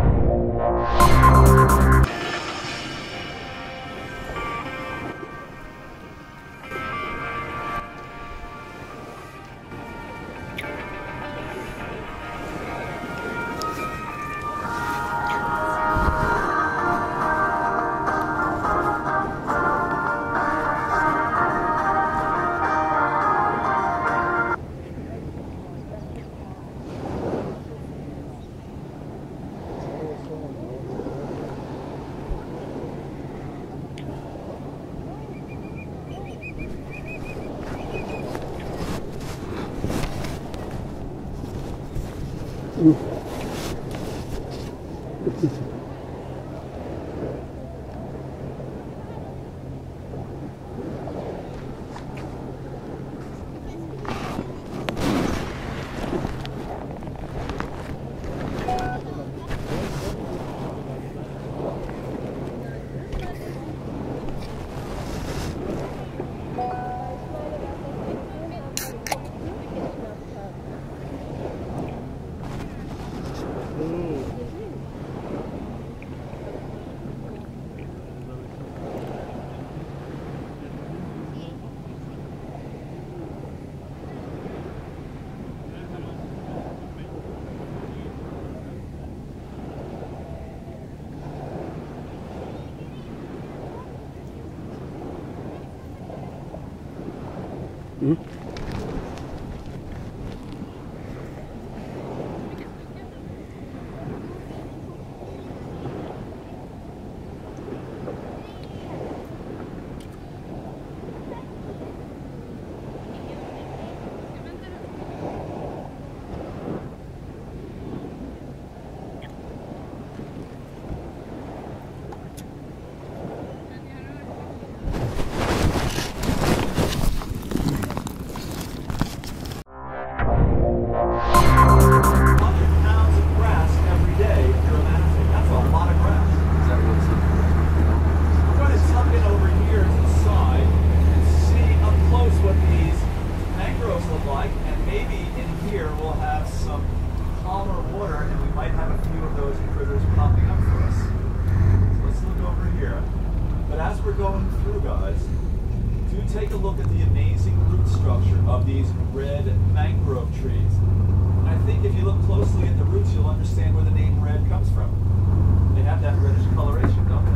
Take a look at the amazing root structure of these red mangrove trees. And I think if you look closely at the roots, you'll understand where the name red comes from. They have that reddish coloration, don't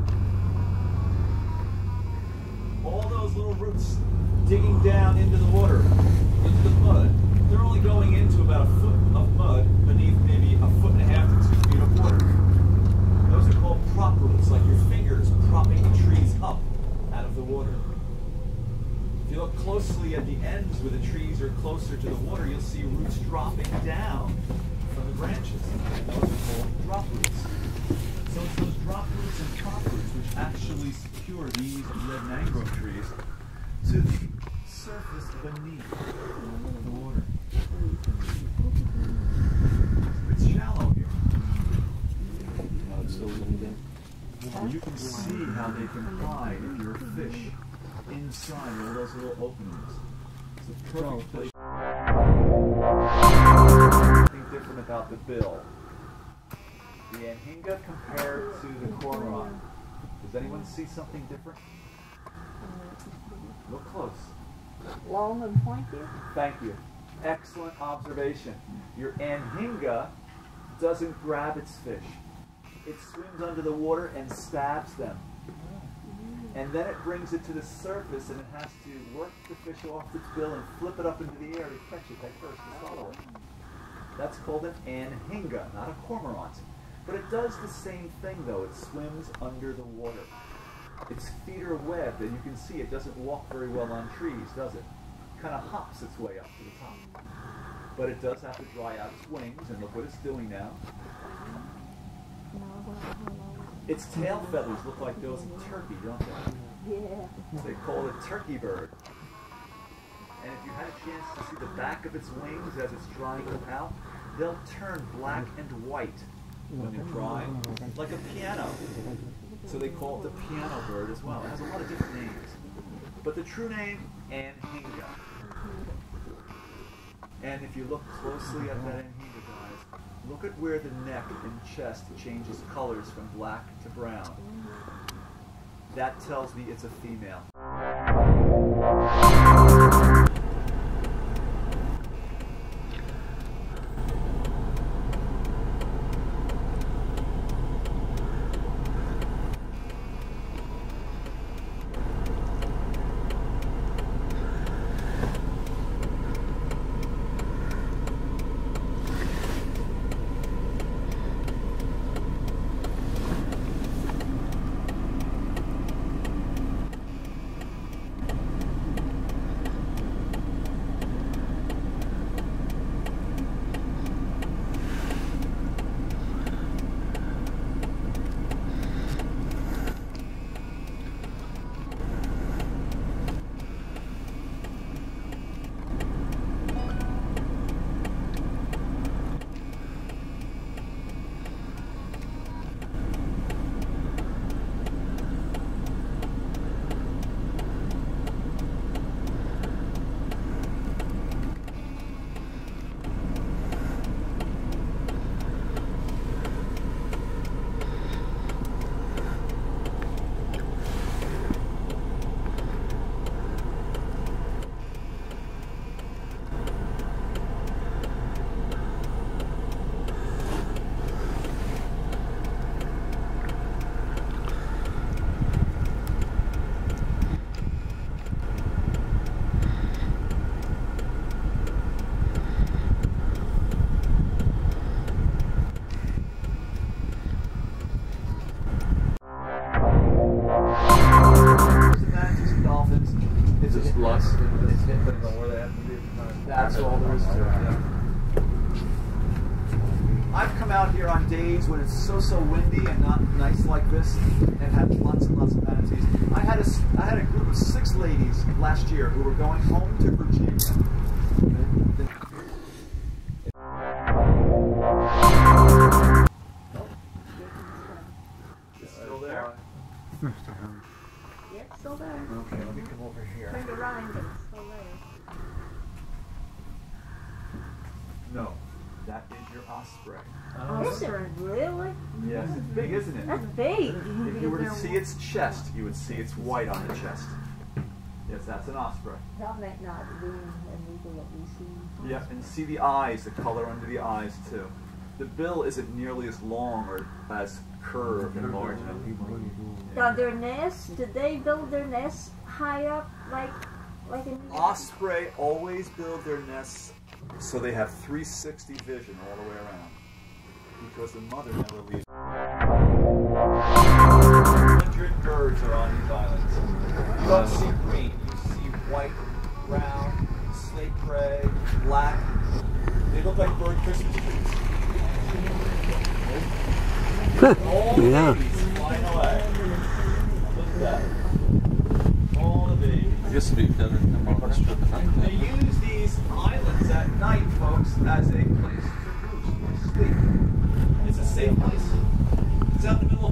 they? All those little roots digging down into the water, into the mud, they're only going into about a foot of mud beneath maybe a foot and a half to 2 feet of water. Those are called prop roots, like your fingers propping the trees up out of the water. If you look closely at the ends where the trees are closer to the water, you'll see roots dropping down from the branches. And those are called drop roots. So it's those drop roots and prop roots which actually secure these red mangrove trees to the surface beneath the water. It's shallow here. You can see how they can hide if you're a fish inside all those little openings. It's a perfect place. Something different about the bill. The anhinga compared to the cormorant. Does anyone see something different? Look close. Long and pointy? Thank you. Excellent observation. Your anhinga doesn't grab its fish. It swims under the water and stabs them. And then it brings it to the surface and it has to work the fish off its bill and flip it up into the air to catch it at first to swallow it. That's called an anhinga, not a cormorant. But it does the same thing though. It swims under the water. Its feet are webbed and you can see it doesn't walk very well on trees, does it? It kind of hops its way up to the top. But it does have to dry out its wings, and look what it's doing now. Its tail feathers look like those of turkey, don't they? Yeah. They call it turkey bird. And if you had a chance to see the back of its wings as it's drying them out, they'll turn black and white when they're drying, like a piano. So they call it the piano bird as well. It has a lot of different names. But the true name, anhinga. And if you look closely at that anhinga, guys, Look at where the neck and chest changes colors from black to brown. That tells me it's a female. That's all there is to it. Yeah. I've come out here on days when it's so windy and not nice like this, and had lots and lots of manatees. I had a group of 6 ladies last year who were going home to Virginia. It's still there? Yeah, it's still there. Okay, let me come over here. Turned around, but it's still there. No, that is your osprey. Is it really? Yes, it's big, isn't it? That's big. If you were to see its chest, you would see it's white on the chest. Yes, that's an osprey. That might not be illegal what we see. Yeah, and see the eyes, the color under the eyes too. The bill isn't nearly as long or as curved and large enough. Now their nest, did they build their nest high up like in Osprey always build their nests so they have 360 vision all the way around. Because the mother never leaves. 100 birds are on these islands. You don't see green, you see white, brown, slate gray, black. They look like bird Christmas trees. All the babies flying away. Look at that. All the babies. I guess it'd be better than them on this trip at night. They use these islands at night, folks, as a place to roost or sleep. It's a safe place. It's out in the middle of